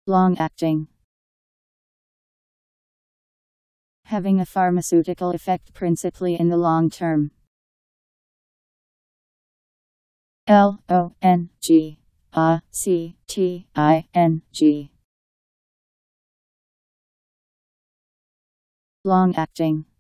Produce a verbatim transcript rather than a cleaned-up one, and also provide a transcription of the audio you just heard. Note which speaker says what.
Speaker 1: Long-acting. Having a pharmaceutical effect principally in the long term. L O N G A C T I N G. Long-acting.